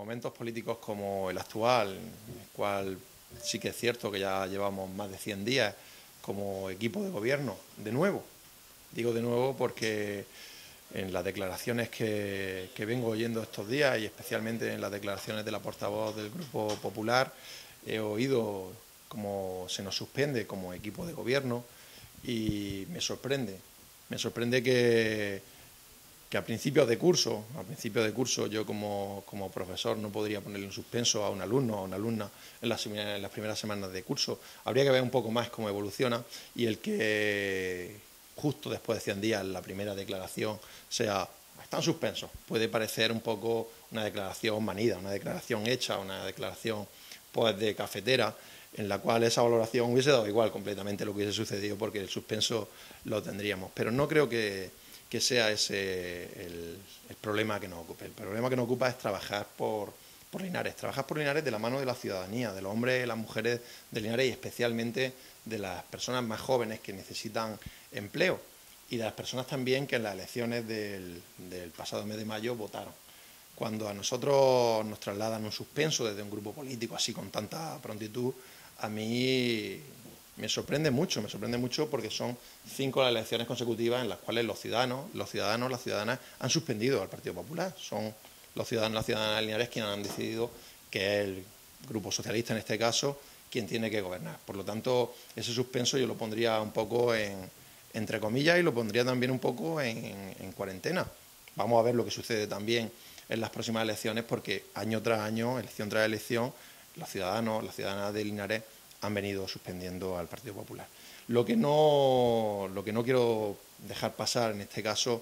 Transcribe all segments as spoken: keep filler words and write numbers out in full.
momentos políticos como el actual, en el cual sí que es cierto que ya llevamos más de cien días como equipo de gobierno, de nuevo, digo de nuevo porque en las declaraciones que, que vengo oyendo estos días y especialmente en las declaraciones de la portavoz del Grupo Popular, he oído cómo se nos suspende como equipo de gobierno y me sorprende, me sorprende que que a principios de curso, a principios de curso yo como, como profesor no podría ponerle un suspenso a un alumno o a una alumna en las, en las primeras semanas de curso. Habría que ver un poco más cómo evoluciona y el que justo después de cien días la primera declaración sea están suspensos. Puede parecer un poco una declaración manida, una declaración hecha, una declaración pues de cafetera, en la cual esa valoración hubiese dado igual completamente lo que hubiese sucedido porque el suspenso lo tendríamos. Pero no creo que que sea ese el, el problema que nos ocupe. El problema que nos ocupa es trabajar por, por Linares, trabajar por Linares de la mano de la ciudadanía, de los hombres y las mujeres de Linares y especialmente de las personas más jóvenes que necesitan empleo y de las personas también que en las elecciones del, del pasado mes de mayo votaron. Cuando a nosotros nos trasladan un suspenso desde un grupo político así con tanta prontitud, a mí me sorprende mucho, me sorprende mucho porque son cinco las elecciones consecutivas en las cuales los ciudadanos, los ciudadanos, las ciudadanas han suspendido al Partido Popular. Son los ciudadanos, las ciudadanas de Linares quienes han decidido que es el Grupo Socialista en este caso quien tiene que gobernar. Por lo tanto, ese suspenso yo lo pondría un poco en, entre comillas y lo pondría también un poco en, en, en cuarentena. Vamos a ver lo que sucede también en las próximas elecciones porque año tras año, elección tras elección, los ciudadanos, las ciudadanas de Linares han venido suspendiendo al Partido Popular. Lo que no, lo que no quiero dejar pasar en este caso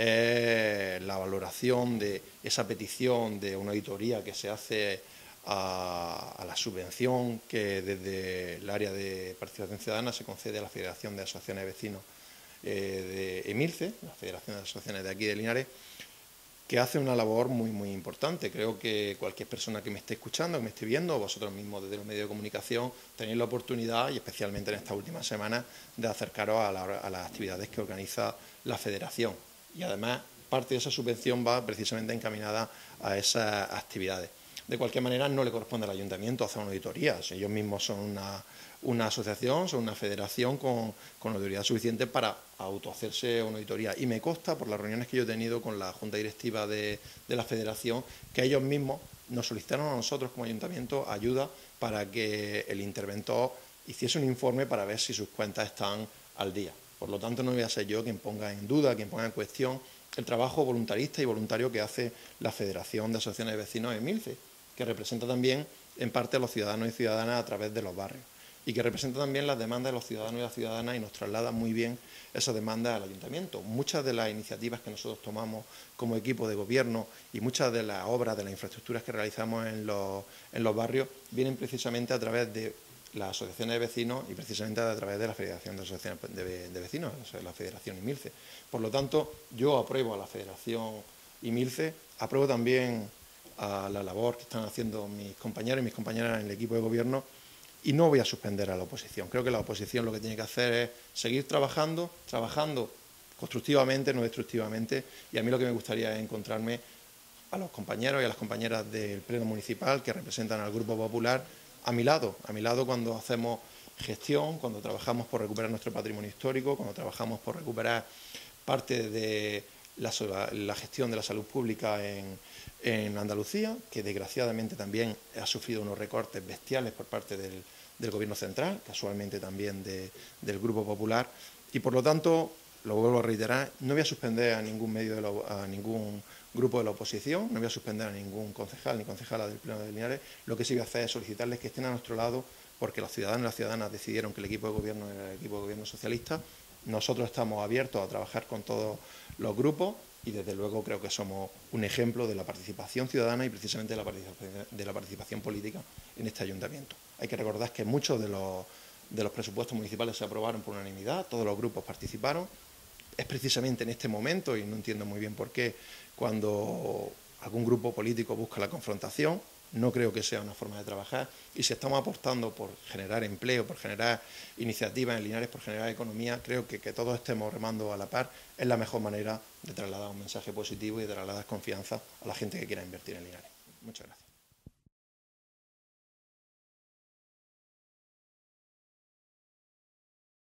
es la valoración de esa petición de una auditoría que se hace a, a la subvención que desde el área de participación ciudadana se concede a la Federación de Asociaciones de Vecinos eh, de EMILCE, la Federación de Asociaciones de aquí de Linares, que hace una labor muy, muy importante. Creo que cualquier persona que me esté escuchando, que me esté viendo, o vosotros mismos desde los medios de comunicación, tenéis la oportunidad, y especialmente en estas últimas semanas, de acercaros a, la, a las actividades que organiza la Federación. Y además, parte de esa subvención va precisamente encaminada a esas actividades. De cualquier manera, no le corresponde al ayuntamiento hacer una auditoría. Si ellos mismos son una, una asociación, son una federación con, con autoridad suficiente para autohacerse una auditoría. Y me consta, por las reuniones que yo he tenido con la Junta Directiva de, de la Federación, que ellos mismos nos solicitaron a nosotros como ayuntamiento ayuda para que el interventor hiciese un informe para ver si sus cuentas están al día. Por lo tanto, no voy a ser yo quien ponga en duda, quien ponga en cuestión el trabajo voluntarista y voluntario que hace la Federación de Asociaciones de Vecinos de EMILCE, que representa también en parte a los ciudadanos y ciudadanas a través de los barrios y que representa también las demandas de los ciudadanos y las ciudadanas y nos traslada muy bien esas demandas al ayuntamiento. Muchas de las iniciativas que nosotros tomamos como equipo de gobierno y muchas de las obras, de las infraestructuras que realizamos en los, en los barrios vienen precisamente a través de las asociaciones de vecinos y precisamente a través de la Federación de Asociaciones de, de Vecinos, o sea, la Federación EMILCE. Por lo tanto, yo apruebo a la Federación EMILCE, apruebo también a la labor que están haciendo mis compañeros y mis compañeras en el equipo de gobierno y no voy a suspender a la oposición. Creo que la oposición lo que tiene que hacer es seguir trabajando, trabajando constructivamente, no destructivamente, y a mí lo que me gustaría es encontrarme a los compañeros y a las compañeras del Pleno Municipal que representan al Grupo Popular a mi lado, a mi lado cuando hacemos gestión, cuando trabajamos por recuperar nuestro patrimonio histórico, cuando trabajamos por recuperar parte de la, la gestión de la salud pública en, en Andalucía, que desgraciadamente también ha sufrido unos recortes bestiales por parte del, del Gobierno central, casualmente también de, del Grupo Popular, y por lo tanto, lo vuelvo a reiterar, no voy a suspender a ningún medio de la, a ningún grupo de la oposición, no voy a suspender a ningún concejal ni concejala del Pleno de Linares. Lo que sí voy a hacer es solicitarles que estén a nuestro lado porque los ciudadanos y las ciudadanas decidieron que el equipo de gobierno era el equipo de gobierno socialista. Nosotros estamos abiertos a trabajar con todos los grupos y desde luego creo que somos un ejemplo de la participación ciudadana y precisamente de la participación, de la participación política en este ayuntamiento. Hay que recordar que muchos de los, de los presupuestos municipales se aprobaron por unanimidad, todos los grupos participaron. Es precisamente en este momento, y no entiendo muy bien por qué, cuando algún grupo político busca la confrontación. No creo que sea una forma de trabajar y si estamos apostando por generar empleo, por generar iniciativas en Linares, por generar economía, creo que que todos estemos remando a la par es la mejor manera de trasladar un mensaje positivo y de trasladar confianza a la gente que quiera invertir en Linares. Muchas gracias.